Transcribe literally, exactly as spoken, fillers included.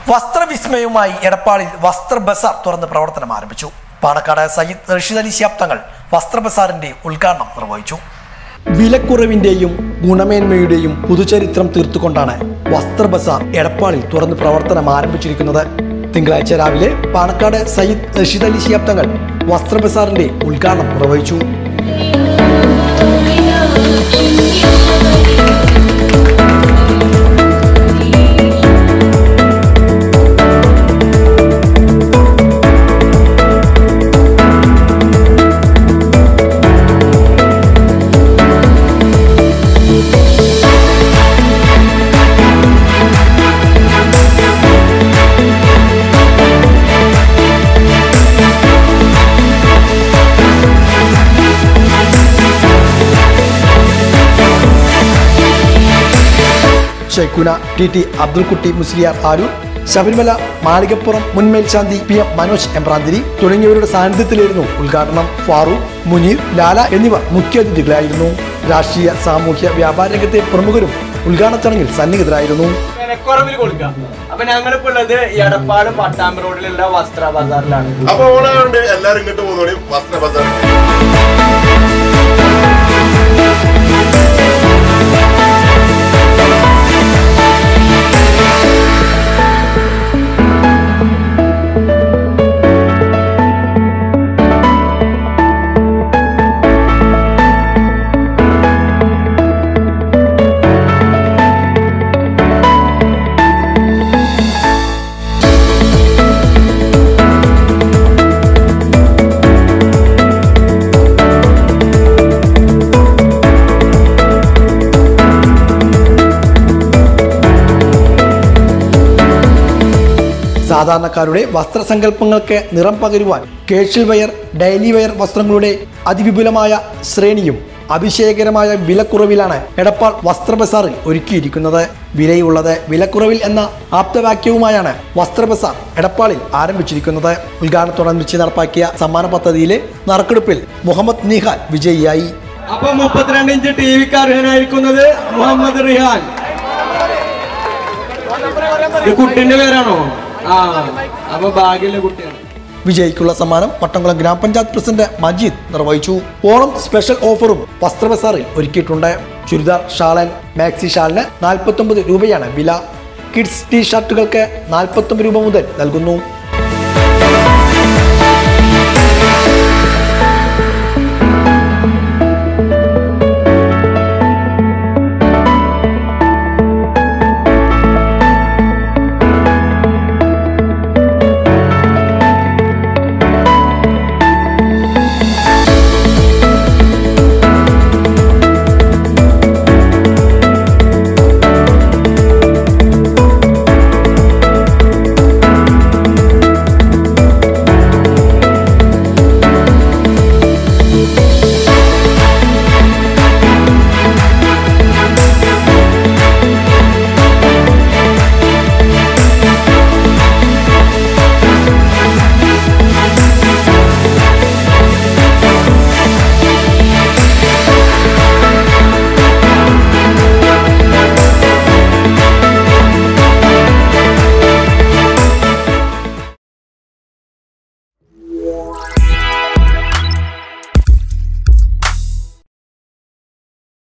വസ്ത്രവിസ്മയവുമായി എടപ്പാളിൽ വസ്ത്ര ബസാർ തുറന്ന് പ്രവർത്തനം ആരംഭിച്ചു. പാണക്കാട് സയ്യിദ് റഷീദ് അലി ശിഹാബ് തങ്ങൾ വസ്ത്ര ബസാറിന്റെ ഉദ്ഘാടനം നിർവഹിച്ചു. വിലക്കുറവിന്റെയും ഗുണമേന്മയുടെയും പുതുചരിത്രം തീർത്തുകൊണ്ടാണ് വസ്ത്ര ബസാർ എടപ്പാളിൽ തുറന്ന് പ്രവർത്തനം ആരംഭിച്ചിരിക്കുന്നത്. തിങ്കളാഴ്ച രാവിലെ പാണക്കാട് സയ്യിദ് റഷീദ് അലി ശിഹാബ് തങ്ങൾ വസ്ത്ര ബസാറിന്റെ ഉദ്ഘാടനം നിർവഹിച്ചു. ഷെയ്ഖുന ടി ടി അബ്ദുൽ കുട്ടി മുസ്ലിയാർ ആരൂർ, ശബരിമല മാളികപ്പുറം മുൻ മേൽശാന്തി പി എം മനോജ് എംബ്രാന്തിരി തുടങ്ങിയവരുടെ സാന്നിധ്യത്തിലായിരുന്നു ഉദ്ഘാടനം. ഫാറൂഖ്, മുനീർ, ലാല എന്നിവർ മുഖ്യാതിഥികളായിരുന്നു. രാഷ്ട്രീയ, സാമൂഹ്യ, വ്യാപാര രംഗത്തെ പ്രമുഖരും ഉദ്ഘാടന ചടങ്ങിൽ സന്നിഹിതരായിരുന്നു. അപ്പൊ ഞങ്ങളിപ്പോ ഉള്ളത് എടപ്പാട് പട്ടാമ്പി റോഡിലുള്ള വസ്ത്ര ബസാറിലാണ്. അപ്പൊ ഓണാണ്ട് എല്ലാരും ഇങ്ങോട്ട് പോകുന്നോളി വസ്ത്ര ബസാർ. സാധാരണക്കാരുടെ വസ്ത്രസങ്കല്പങ്ങൾക്ക് നിറം പകരുവാൻ കേഷ്യൽ വെയർ, ഡെയിലി വെയർ വസ്ത്രങ്ങളുടെ അതിവിപുലമായ ശ്രേണിയും അതിശയകരമായ വിലക്കുറവിലാണ് എടപ്പാൾ വസ്ത്ര ബസാറിൽ ഒരുക്കിയിരിക്കുന്നത്. വിലയുള്ളത് വിലക്കുറവിൽ എന്ന ആപ്തവാക്യവുമായാണ് വസ്ത്ര ബസാർ എടപ്പാളിൽ ആരംഭിച്ചിരിക്കുന്നത്. ഉദ്ഘാടനത്തോടനുബന്ധിച്ച് നടപ്പാക്കിയ സമ്മാന പദ്ധതിയിലെ നറുക്കെടുപ്പിൽ മുഹമ്മദ് നിഹാൽ വിജയിയായി. അപ്പൊ മുപ്പത്തിരണ്ട് ഇഞ്ച് ടി വിക്ക് അർഹനായിരിക്കുന്നത് മുഹമ്മദ് റിഹാൻ. കുട്ടിന്റെ പേരാണോ? ആ അപ്പൊ ഭാഗ്യമുള്ള കുട്ടിയാണ്. വിജയിക്കുള്ള സമ്മാനം പട്ടംകുളം ഗ്രാമപഞ്ചായത്ത് പ്രസിഡന്റ് മജീദ് നിർവഹിച്ചു. ഓണം സ്പെഷ്യൽ ഓഫറും വസ്ത്ര ബസാറിൽ ഒരുക്കിയിട്ടുണ്ട്. ചുരിദാർ, ഷാളൻ, മാക്സി ഷാളിന് നാൽപ്പത്തി ഒമ്പത് രൂപയാണ് വില. കിഡ്സ് ടീ ഷർട്ടുകൾക്ക് നാൽപ്പത്തി ഒമ്പത് രൂപ മുതൽ നൽകുന്നു.